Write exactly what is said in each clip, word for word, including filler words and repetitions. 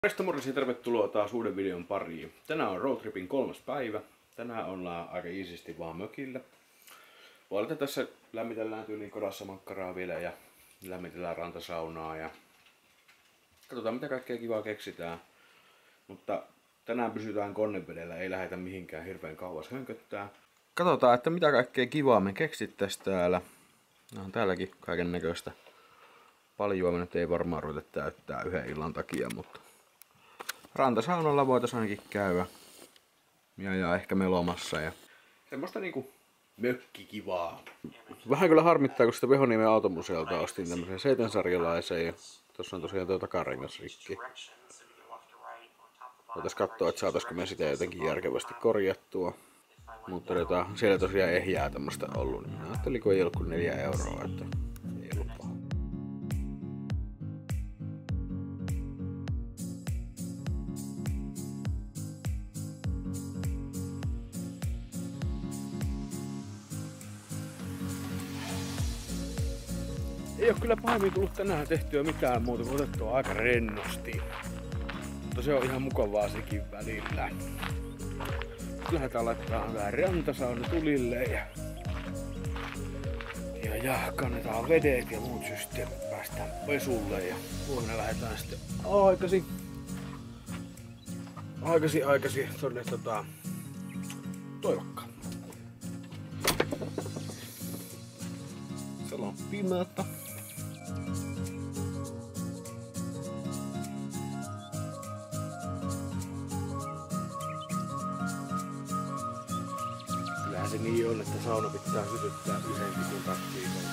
Morjesta morjesta ja tervetuloa taas uuden videon pariin. Tänään on roadtripin kolmas päivä. Tänään ollaan aika iisisti vaan mökillä. Puolelta tässä lämmitellään tyyliin kodassa makkaraa vielä ja lämmitellään rantasaunaa ja katsotaan mitä kaikkea kivaa keksitään. Mutta tänään pysytään konnevedellä, ei lähdetä mihinkään hirveän kauas hönköttää. Katsotaan, että mitä kaikkea kivaa me keksittäis täällä. On täälläkin kaiken näköistä. Paljon me nyt ei varmaan ruveta täyttää yhden illan takia, mutta rantasaunalla voitais ainakin käydä. Ja, ja ehkä melomassa ja semmoista niinku mökkikivaa. Vähän kyllä harmittaa, kun sitä Vehoniemen automuseolta ostin tämmösen seitensarjalaisen ja tossa on tosiaan tuo takarengas rikki. Voitais katsoa, että saataisko me sitä jotenkin järkevästi korjattua. Mutta jota, siellä tosiaan ehjää tämmöstä ollut, niin ajattelin, kun ei ollut kuin neljä euroa, että ei ollut paha. Ei oo kyllä pahemmin tullut tänään tehtyä mitään muuta kuin otettua aika rennosti. Mutta se on ihan mukavaa sekin välillä. Lähdetään laittamaan vähän rantasauna tulille ja, ja, ja kannetaan vedet ja muut systeemit, päästään pesulle ja huomenna lähdetään sitten aikasi aikasi aikasi tonne tota Toivakkaan. Siellä on pimeätä. Se niin on, että sauna pitää sytyttää yhden vitun taktiikalla.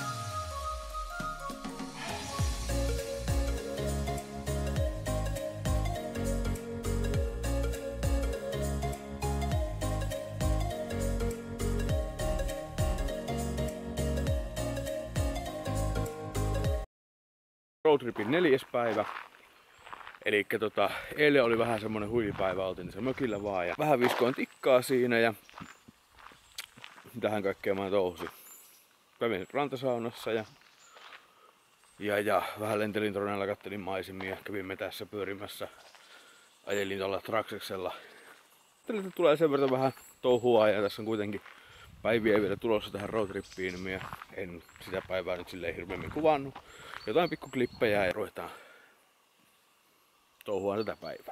Roadtripin neljäs päivä. Elikkä tota, eilen oli vähän semmonen huivipäivä, oltiin se mökillä vaan ja vähän viskoin tikkaa siinä ja mitähän kaikkea mä touhusin. Kävin rantasaunassa ja, ja, ja vähän lentelin Tronella, kattelin maisemia, kävin metässä pyörimässä, ajelin tuolla trakseksella. Ajattelin, että tulee sen verran vähän touhua ja tässä on kuitenkin päiviä vielä tulossa tähän roadtrippiin, niin minä en sitä päivää nyt silleen hirveämmin kuvannut. Jotain pikkuklippejä ja ruvetaan touhuaan tätä päivää.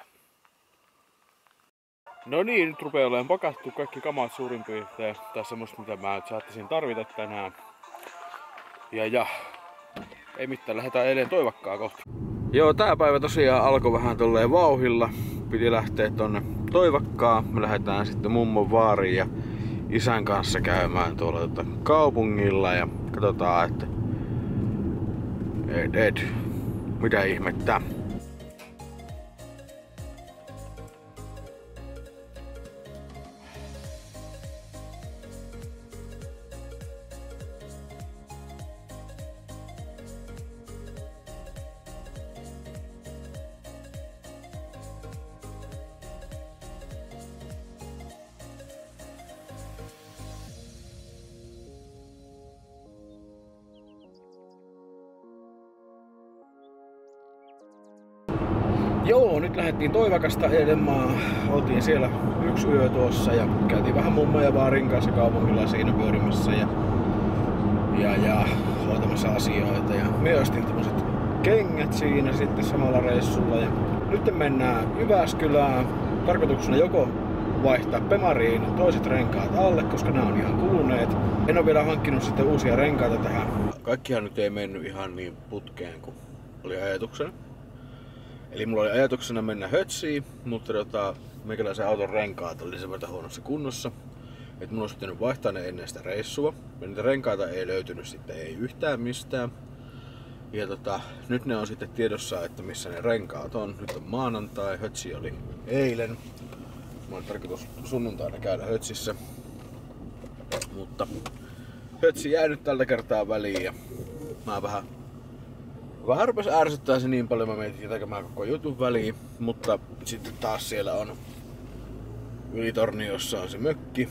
No niin, nyt rupeaa olemaan pakattu kaikki kamat suurin piirtein. Tai semmoista mitä mä nyt saattaisin tarvita tänään. Ja ja, ei mitään, lähdetään eilen Toivakkaa kohti. Joo, tää päivä tosiaan alkoi vähän tolleen vauhilla. Piti lähteä tonne Toivakkaan. Me lähdetään sitten mummon vaariin ja isän kanssa käymään tuolla tota kaupungilla. Ja katsotaan, että Ed, Ed, mitä ihmettä. Joo, nyt lähdettiin Toivakasta ajelemaan. Oltiin siellä yksi yö tuossa ja käytiin vähän mummo ja vaarin kanssa kaupungilla siinä pyörimässä ja, ja, ja hoitamassa asioita. Ja me ostin tämmöset kengät siinä sitten samalla reissulla. Ja nyt mennään Jyväskylään. Tarkoituksena joko vaihtaa Pemariin toiset renkaat alle, koska nämä on ihan kuluneet. En ole vielä hankkinut sitten uusia renkaita tähän. Kaikkihan nyt ei mennyt ihan niin putkeen kuin oli ajatuksena. Eli mulla oli ajatuksena mennä Hötsiin, mutta tota, meikäläisen auton renkaat oli sen verran huonossa kunnossa, että mun olisi pitänyt vaihtaa ne ennen sitä reissua. Ja niitä renkaita ei löytynyt sitten ei yhtään mistään. Ja tota, nyt ne on sitten tiedossa, että missä ne renkaat on. Nyt on maanantai, Hötsi oli eilen. Mulla on tarkoitus sunnuntaina käydä Hötsissä. Mutta Hötsi jäi nyt tältä kertaa väliin ja mä vähän Vähän rupes ärsyttää se niin paljon, mä mietin jätäkö mä koko jutun väliin, mutta sitten taas siellä on Ylitorniossa on se mökki.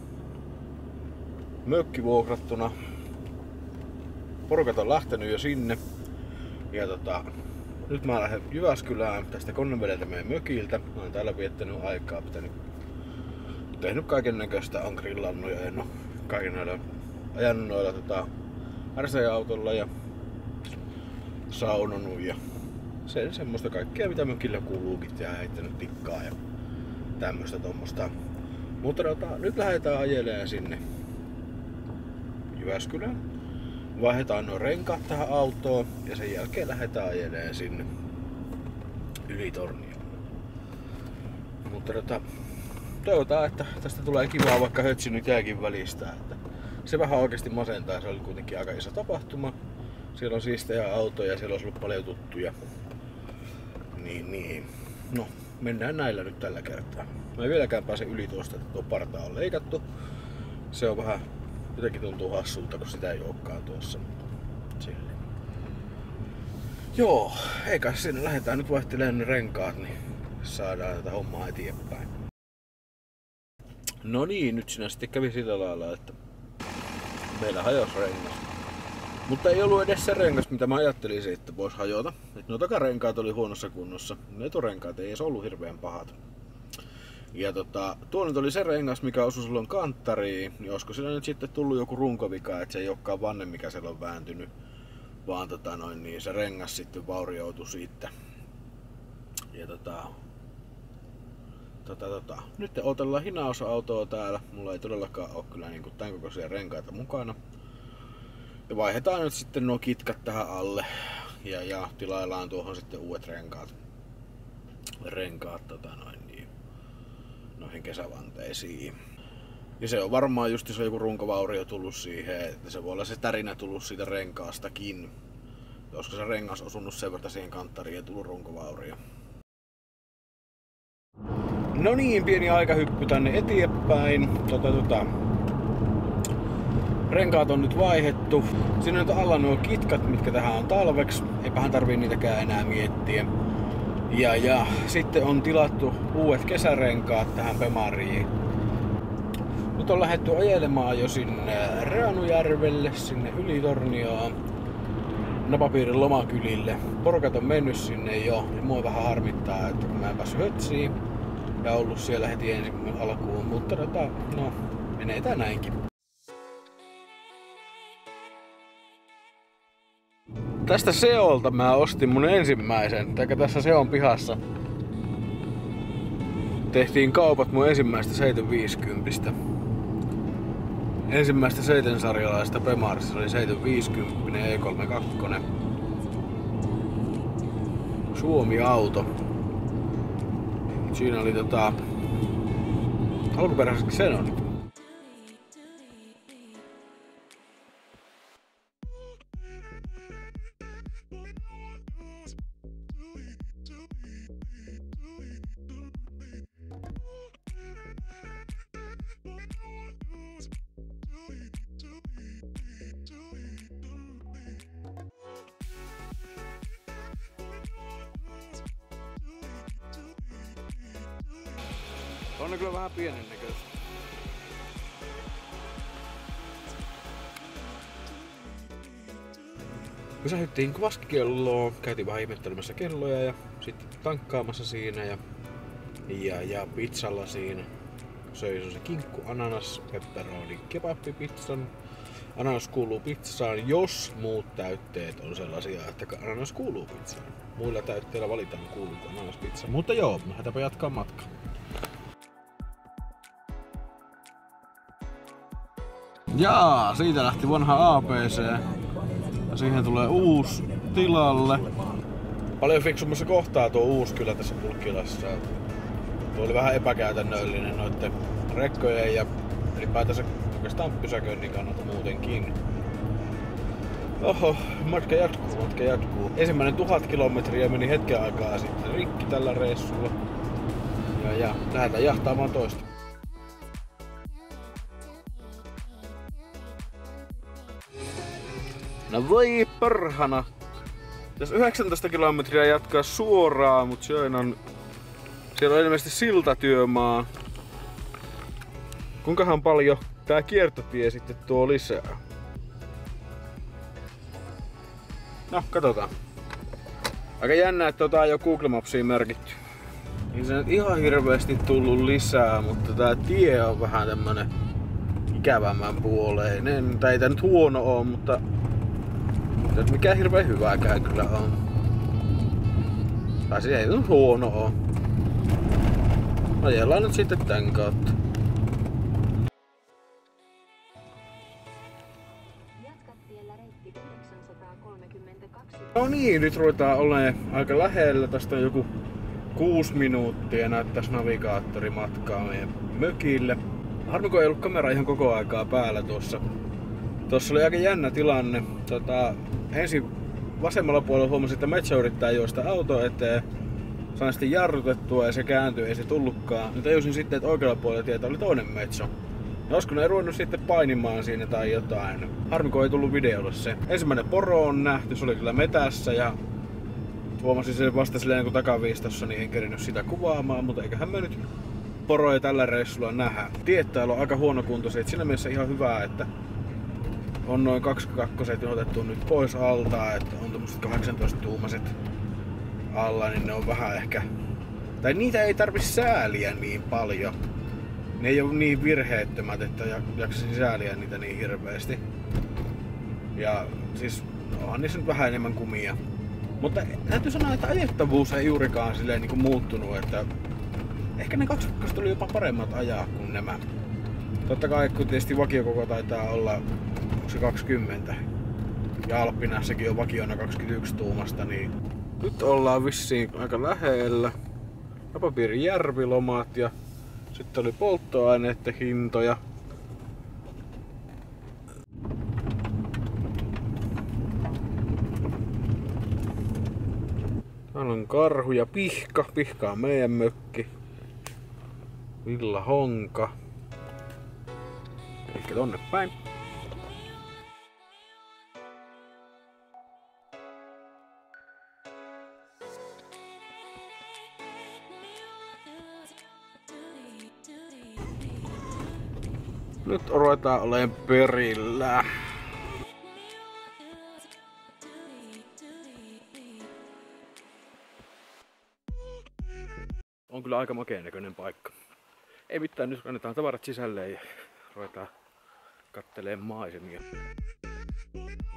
Mökki vuokrattuna. Porukat on lähtenyt jo sinne. Ja tota, nyt mä lähden Jyväskylään tästä Konnevedeltä meidän mökiltä. Mä oon täällä viettänyt aikaa, pitänyt, tehnyt kaiken näköistä, on grillannut ja en oo kaiken noilla, ajanut noilla tota, R C-autolla ja saunonut ja sen semmoista kaikkea mitä mökillä kuuluukin ja heittänyt tikkaa ja tämmöstä tommosta. Mutta tota, nyt lähdetään ajelemaan sinne Jyväskylään. Vaihdetaan nuo renkaat tähän autoon ja sen jälkeen lähdetään ajelemaan sinne Ylitornioon. Mutta tota, toivotaan, että tästä tulee kivaa, vaikka hötsi nyt jääkin välistä. Että se vähän oikeesti masentaa, se oli kuitenkin aika iso tapahtuma. Siellä on siistejä autoja, siellä on ollut paljon tuttuja. Niin, niin. No, mennään näillä nyt tällä kertaa. Mä en vieläkään pääse yli tuosta, että tuo parta on leikattu. Se on vähän, jotenkin tuntuu hassulta, kun sitä ei olekaan tuossa. Silleen. Joo, eikä siinä lähdetään nyt vaihtelemaan ne renkaat, niin saadaan tätä hommaa eteenpäin. No niin, nyt siinä sitten kävi sillä lailla, että meillä hajosi rengas. Mutta ei ollut edes se rengas, mitä mä ajattelisin, että vois hajota. Et nuo takarenkaat oli huonossa kunnossa. Ne eturenkaat ei edes ollut hirveän pahat. Ja tota, tuo nyt oli se rengas, mikä osui silloin kanttariin. Niin olisiko sillä nyt sitten tullut joku runkovika, että se ei olekaan vanne, mikä siellä on vääntynyt. Vaan tota noin, niin se rengas sitten vaurioitui siitä. Ja tota... Tota, tota. Nyt otellaan hinausautoa täällä. Mulla ei todellakaan ole kyllä niinku tän kokoisia renkaita mukana. Ja vaihdetaan nyt sitten nuo kitkat tähän alle ja, ja tilaillaan tuohon sitten uudet renkaat, renkaat tota noin, niin, noihin kesävanteisiin. Ja se on varmaan just se joku runkovaurio tullut siihen, että se voi olla se tärinä tullut siitä renkaastakin. Koska se rengas osunut sen verran siihen kanttariin ja tullut runkovaurio. No niin, pieni aikahyppy tänne eteenpäin. Tota, tota. Renkaat on nyt vaihdettu. Siinä on alla nuo kitkat, mitkä tähän on talveksi. Eipähän tarvii niitäkään enää miettiä. Ja, ja sitten on tilattu uudet kesärenkaat tähän Bemariin. Nyt on lähdetty ajelemaan jo sinne Raanujärvelle, sinne Ylitornioon, napapiirin lomakylille. Porukat on mennyt sinne jo. Ja mua vähän harmittaa, että kun mä en päässyt hötsiin ja ollut siellä heti ensin alkuun. Mutta tota, no, menee tää näinkin. Tästä Seolta mä ostin mun ensimmäisen, tai tässä Seon pihassa tehtiin kaupat mun ensimmäistä seitsemänsataaviisikymmentä. Ensimmäistä seitensarjalaista Bemarissa oli seitsemänsataaviisikymmentä E kolmekymmentäkaksi. Suomi-auto. Siinä oli tota alkuperäisesti Xenonit. On ne kyllä vähän pienen näköistä. Pysähyttiin Kvaskikelloon, käytiin vähän ihmettelemässä kelloja ja sitten tankkaamassa siinä ja, ja, ja pizzalla siinä. Söi se kinkku, ananas, pepperoni, kebabpizzan. Ananas kuuluu pizzaan, jos muut täytteet on sellaisia, että ananas kuuluu pizzaan. Muilla täytteillä valitaan kuuluuko ananas pizza. Mutta joo, lähdetäänpä jatkaa matkaa. Jaa, siitä lähti vanha A B C. Ja siihen tulee uusi tilalle. Paljon fiksummassa kohtaa tuo uusi kyllä tässä Pulkkilassa. Tuo oli vähän epäkäytännöllinen noitten rekkojen ja ylipäätänsä oikeastaan pysäköinnin kannalta muutenkin. Oho, matka jatkuu, matka jatkuu. Ensimmäinen tuhat kilometriä meni hetken aikaa sitten rikki tällä reissulla. Ja, ja lähdetään jahtaamaan toista. No voi perhana. Tässä yhdeksäntoista kilometriä jatkaa suoraan, mutta siellä on, siellä on ilmeisesti siltatyömaa. Kuinkahan paljon tää kiertotie sitten tuo lisää? No, katsotaan. Aika jännä, että tota on jo Google Mapsiin merkitty. Ei se nyt ihan hirveästi tullut lisää, mutta tää tie on vähän tämmönen ikävämmän puoleinen. Tai ei tää nyt huono oo, mutta mutta mikä hirveen hyvääkään kyllä on. Tai se ei nyt huono oo. Ajellaan nyt sitten tän kautta. No niin, nyt ruvetaan olemaan aika lähellä. Tästä on joku kuusi minuuttia näyttäisi navigaattori matkaa meidän mökille. Harmi kun ei ollut kamera ihan koko aikaa päällä tuossa. Tuossa oli aika jännä tilanne. Tota, ensin vasemmalla puolella huomasin, että Metso yrittää juosta auto eteen. Sain sitten jarrutettua ja se kääntyi, ei se tullutkaan. Ja tajusin sitten, että oikealla puolella tietä oli toinen Metso. Ja olisiko ne ruvennut sitten painimaan siinä tai jotain. Harmi kun ei tullut videolle se. Ensimmäinen poro on nähty, se oli kyllä metässä ja huomasin sen vasta silleen kun takaviistossa, niin en kerinyt sitä kuvaamaan, mutta eiköhän me nyt poroja tällä reissulla nähdä. Tiet täällä on aika huonokuntoiset, siinä mielessä ihan hyvää, että on noin kaksikakkoset otettu nyt pois alta, että on tommoset kahdeksantoista tuumaset alla, niin ne on vähän ehkä... Tai niitä ei tarvi sääliä niin paljon. Ne ei ole niin virheettömät, että jaksasin sääliä niitä niin hirveästi. Ja siis onhan niissä nyt vähän enemmän kumia. Mutta täytyy sanoa, että ajettavuus ei juurikaan silleen niin kuin muuttunut, että ehkä ne kaksikakkoset oli jopa paremmat ajaa kuin nämä. Totta kai kun tietysti vakiokoko taitaa olla, onko se kaksikymmentä ja Alppinassakin on vakiona kaksikymmentäyksi tuumasta, niin nyt ollaan vissiin aika lähellä. Napapiirin järvilomat ja sitten oli polttoaineiden hintoja. Täällä on karhu ja pihka. Pihka on meidän mökki. Villa Honka. Ehkä tonne päin. Nyt ruvetaan olemaan perillä. On kyllä aika makeen näköinen paikka. Ei mitään, nyt annetaan tavarat sisälle ja ruvetaan kattelemaan maisemia.